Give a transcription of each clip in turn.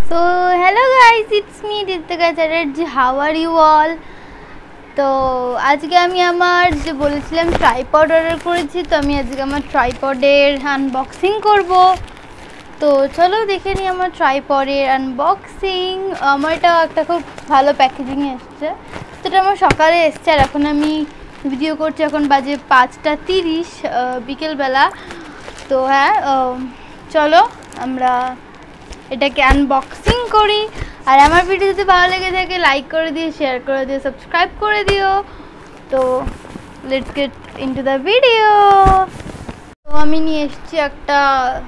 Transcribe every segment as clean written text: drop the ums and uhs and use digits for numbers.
So hello guys, it's me Ritika Chatterjee. How are you all? তো আজকে আমি আমার যে বলেছিলাম ট্রাইপড অর্ডার করেছি, তো আমি আজকে আমার ট্রাইপডের আনবক্সিং করব। তো চলো দেখে নিই আমার ট্রাইপডের আনবক্সিং। আমার এটা একটা খুব ভালো প্যাকেজিং এসছে, তো এটা আমার সকালে এসছে আর এখন আমি ভিডিও করছি। এখন বাজে 5:30 বিকেলবেলা। তো হ্যাঁ, চলো আমরা এটাকে আনবক্সিং করি। আর আমার ভিডিও যদি ভালো লেগে থাকে লাইক করে দিও, শেয়ার করে দিও, সাবস্ক্রাইব করে দিও। তো let's get into the video. তো আমি নিয়ে এসেছি একটা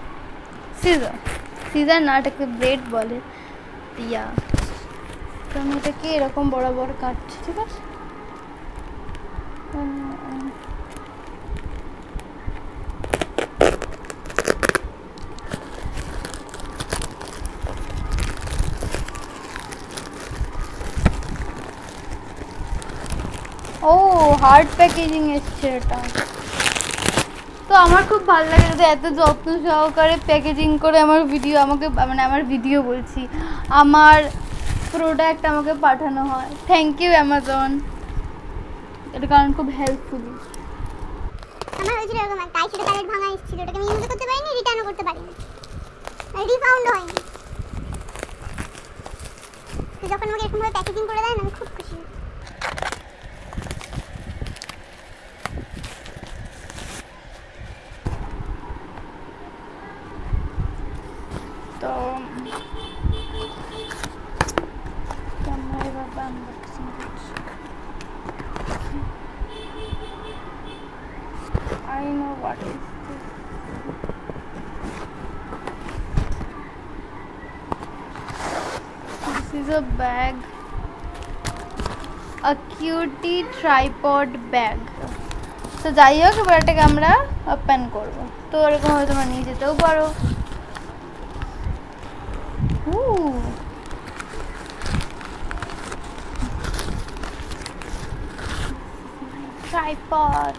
সিজার না, এটাকে ব্লেড বলে। ইয়া, তো আমি এটাকে এরকম বরাবর কাটছি, ঠিক আছে? ও হার্ড প্যাকেজিং এসছে এটা। তো আমার খুব ভালো লাগে যদি এত যত্ন সহকারে প্যাকেজিং করে আমার ভিডিও আমার ভিডিও বলছি, আমার প্রোডাক্ট আমাকে পাঠানো হয়। থ্যাংক ইউ অ্যামাজন, এটা কারণ খুব হেল্পফুল। আমার হয়েছিল এরকম একটা আইশ্যাডো প্যালেট ভাঙা এসেছিল, ওটাকে আমি ইউজ করতে পারিনি, রিটার্নও করতে পারিনি, রিফাউন্ড হয়নি। তো যখন আমাকে এরকমভাবে প্যাকেজিং করে দেয় না, আমি খুব খুশি। তো আমরা এবার আনবক্সিং করছি। I know what is this. This is a bag, a cutie tripod bag. তো যাই হোক, এবার এটাকে আমরা ওপেন করবো। তো এরকম হয়তো তোমরা নিয়ে যেতেও পারো। ট্রাইপড,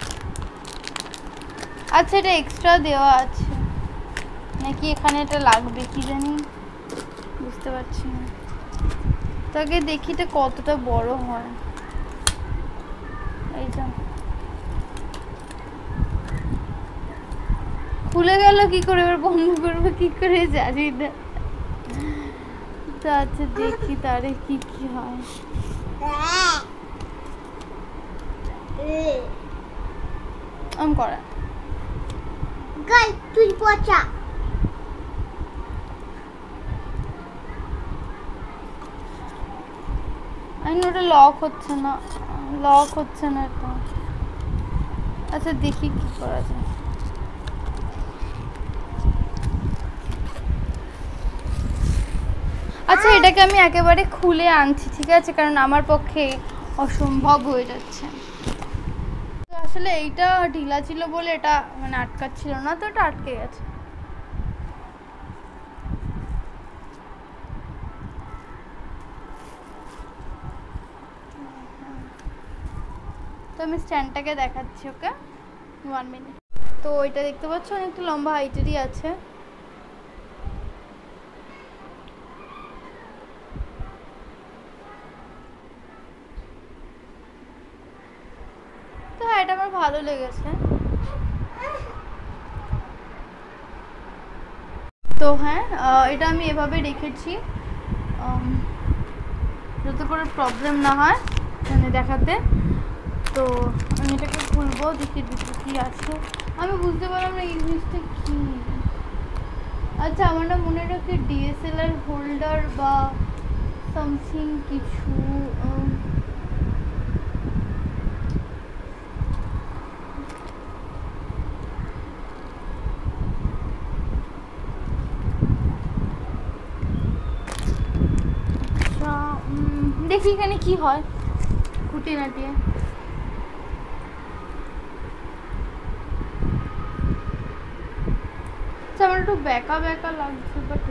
আচ্ছা এটা এক্সট্রা দেওয়া আছে নাকি এখানে এটা লাগবে কি জানি, বুঝতে পারছি না। তাকে দেখি এটা কতটা বড় হয়। এইটা খুলে গেল কি করে, এবার বন্ধ করবো কি করে জানি না। তো আচ্ছা দেখি তারে কি কি হয়। করা গাই তুই পচা। ওটা লক হচ্ছে না, এটা। আচ্ছা দেখি কি করা যায়। আচ্ছা এটাকে আমি একেবারে খুলে আনছি, ঠিক আছে, কারণ আমার পক্ষে অসম্ভব হয়ে যাচ্ছে। তো আসলে এইটা ঢিলা ছিল বলে এটা আটকাচ্ছিল না, তো এটা আটকে গেছে। তো আমি স্ট্যান্ডটাকে দেখাচ্ছি, ওকে 1 মিনিট। তো এটা দেখতে পাচ্ছ অনেকটা লম্বা হাইটেরই আছে। তো হ্যাঁ, এটা আমার ভালো লেগেছে। তো হ্যাঁ, এটা আমি এভাবে রেখেছি যাতে করে প্রবলেম না হয় দেখাতে। তো আমি এটাকে খুলবো, দেখি ভিতরে কি আছে। আমি বুঝতে পারলাম না এই জিনিসটা কি। আচ্ছা আমার না মনে রাখি ডিএসএলআর হোল্ডার বা সামথিং কিছু। দেখি এখানে কি হয় খুঁটি নাটিয়ে। আমার একটু বেকা বেকা লাগছে, বাট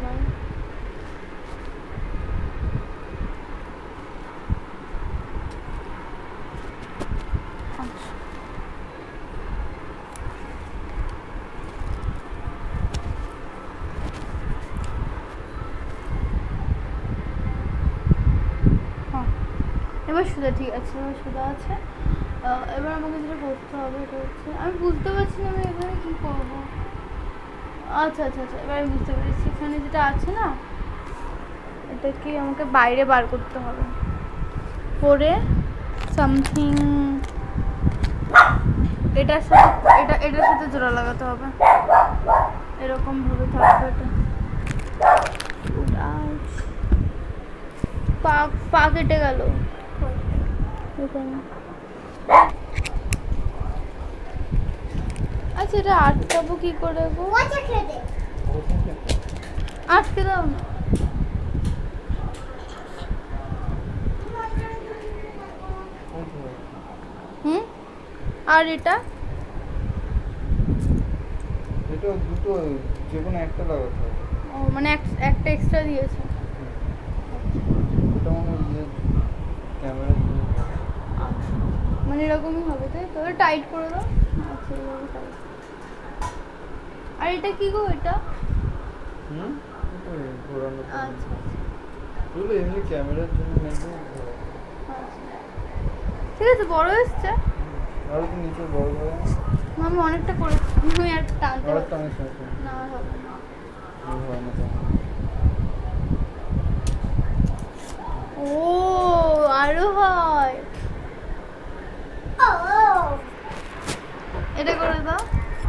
এবার সোজা, ঠিক আছে, এবার সোজা আছে। এবার আমাকে যেটা করতে হবে এটা হচ্ছে, আমি বুঝতে পারছি না আমি এখানে কী করবো। আচ্ছা আচ্ছা আচ্ছা, এবার আমি বুঝতে পেরেছি, এখানে যেটা আছে না এটাকে আমাকে বাইরে বার করতে হবে, করে সামথিং এটার সাথে এটার সাথে জোড়া লাগাতে হবে, এরকম ভাবে থাকবে এটা। পা কেটে গেল এখানে। আচ্ছা এটা আটকাবো কি করে গো? আটকে দাও না। আর এটা দুটো যে কোনো একটা লাগাতে হবে। ও মানে একটা এক্সট্রা দিয়েছে। এটা মনে হয় ক্যামেরা মানে এরকমই হবে, তাই তো? টাইট করে দাও। আচ্ছা এইভাবে টাইট। আর এটা কি গো? এটা ঘোরানো। আচ্ছা এগুলো এমনি ক্যামেরার জন্য নেবো। আচ্ছা ঠিক আছে, বড় এসছে। আরো তো নিচে বড় হয়। আমি অনেকটা করেছি, আমি আর টানতে আর পারছি টানিস না, হবে না। হয় না তো। ও আরো হয়। এটা করে দাও।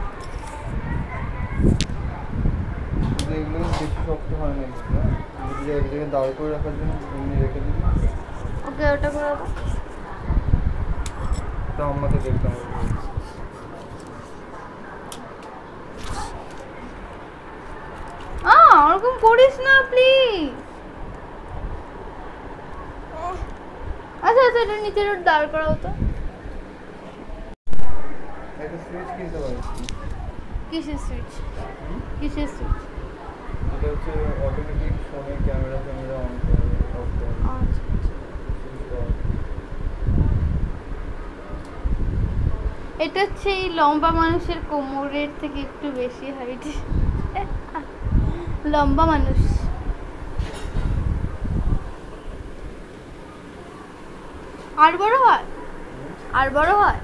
এগুলো বেশি শক্ত হয় না, এক জায়গায় দাঁড় করে রাখার জন্য এমনি রেখে দিবি। ওকে ওটা করে দাও। তা আমাকে দেখতাম। ওরকম করিস না প্লিজ। আচ্ছা আচ্ছা, এটা নিচের দাঁড় করাও তো। একটা সুইচ কিনতে পারিস। কিসের সুইচ? কিসের সুইচ? এটা হচ্ছে অটোমেটিক ফোনে ক্যামেরা অন করে অফ করে। আচ্ছা এটা হচ্ছে এই লম্বা মানুষের কোমরের থেকে একটু বেশি হাইট, লম্বা মানুষ। আর বড় হয়? আর বড় হয়?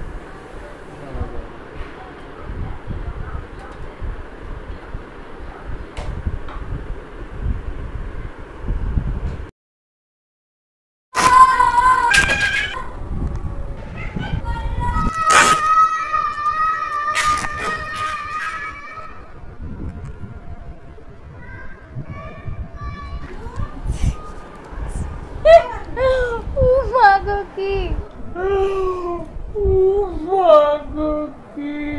কি